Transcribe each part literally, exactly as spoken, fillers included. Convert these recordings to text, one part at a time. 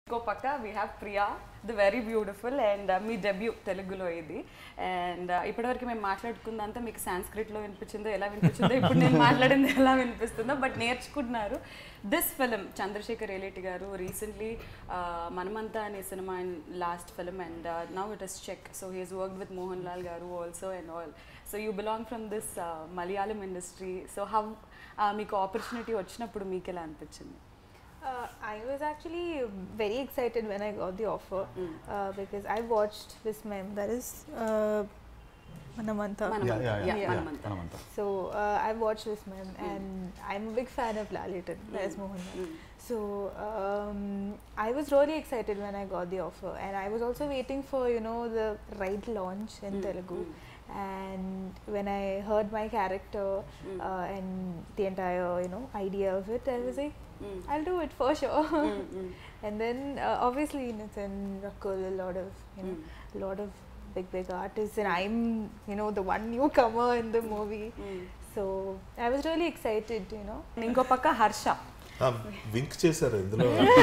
Paka, we have Priya, the very beautiful, and uh, me debut Telugulo idi. And ఇప్పటివరకు మేము మాట్లాడుకున్నంత మీకు సాంస్క్రిట్లో వినిపించిందో ఎలా వినిపించిందో ఇప్పుడు నేను మాట్లాడింది ఎలా వినిపిస్తుందో బట్ నేర్చుకుంటున్నారు. This film Chandrashekhar Yeleti garu recently Manamantha అనే సినిమా and last film and now it is Check. So he he's worked with Mohan Lal garu also and all. So you belong from this Malayalam industry. So how మీకు ఆపర్చునిటీ వచ్చినప్పుడు మీకు ఎలా అనిపించింది? Uh, I was actually very excited when I got the offer mm. uh, because I watched this meme that is uh, Manamanta. Manamanta. Yeah, yeah, yeah. yeah. Manamanta. So uh, I watched this meme mm. and I'm a big fan of Lalitan, mm. as Mohan. Mm. So um, I was really excited when I got the offer, and I was also waiting for you know the right launch in mm. Telugu. Mm. And when I heard my character mm. uh, and the entire you know idea of it, I was like, mm. I'll do it for sure. mm, mm. And then uh, obviously Nitin, Rakul, a lot of you know, mm. a lot of big big artists, and I'm you know the one newcomer in the movie. Mm. So I was really excited, you know. Inko pakka Harsha. Wink చేశారు ఇందులో.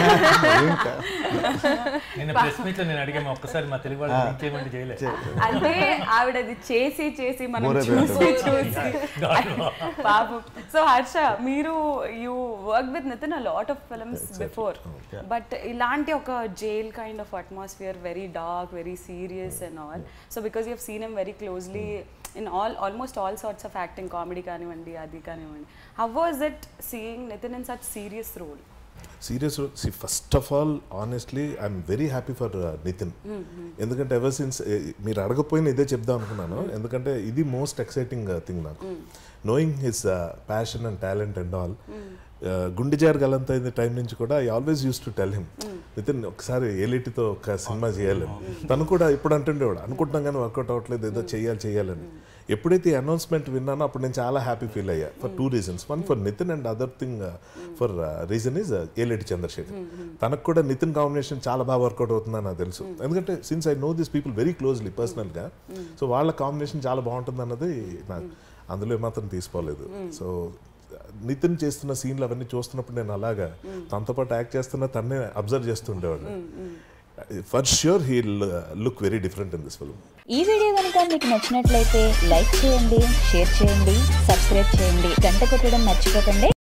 నేను press meet లో నేను అడిగాను ఒక్కసారి మా తెలుగు వాళ్ళు wink చేయమంటే చేయలేదు. అంటే ఆవిడ అది చేసి చేసి మనం చూసి చూసి పాపం. సో హర్ష, మీరు you work with Nitin a lot of films before, but ఇలాంటి ఒక jail kind of atmosphere, very dark, very serious and all. So because you have seen him very closely in all almost all sorts of acting, comedy kanivandi, adi kanivandi. How was it seeing Nitin in such serious role? Serious role? See, first of all, honestly, I'm very happy for uh, Nitin. ఎందుకంటే ever since మీరు అడగపోయిన ఇదే చెప్దాం అనుకున్నాను. ఎందుకంటే ఇది most exciting thing నాకు, knowing his passion and talent and all. గుండెజారు గలంత అయిన టైం నుంచి కూడా I always use to tell him, Nitin ఒకసారి ఏలిటితో ఒక సినిమా చేయాలని. తను కూడా ఇప్పుడు అంటుండేవాడు, అనుకుంటున్నాం కానీ వర్కౌట్ అవ్వట్లేదు, ఏదో చేయాలి చేయాలని. ఎప్పుడైతే ఈ అనౌన్స్మెంట్ విన్నానో అప్పుడు నేను చాలా హ్యాపీ ఫీల్ అయ్యా for two reasons. One for Nitin and other thing for reason is Yeleti Chandrashekhar. తనకు కూడా నితిన్ కాంబినేషన్ చాలా బాగా వర్కౌట్ అవుతుందని నాకు తెలుసు, ఎందుకంటే since I know this people very closely పర్సనల్గా. సో వాళ్ళ కాంబినేషన్ చాలా బాగుంటుంది అన్నది నాకు అందులో మాత్రం తీసుకోలేదు. సో నితిన్ చేస్తున్న సీన్లు అవన్నీ చూస్తున్నప్పుడు నేను అలాగా తనతో పాటు యాక్ట్ చేస్తున్నా తన్నే అబ్జర్వ్ చేస్తుండేవాడు. For sure he look very different in this film. ఈ వీడియో కనుక మీకు నచ్చినట్లయితే లైక్ చేయండి, షేర్ చేయండి, సబ్స్క్రైబ్ చేయండి, గంట కొట్టడం మర్చిపోకండి.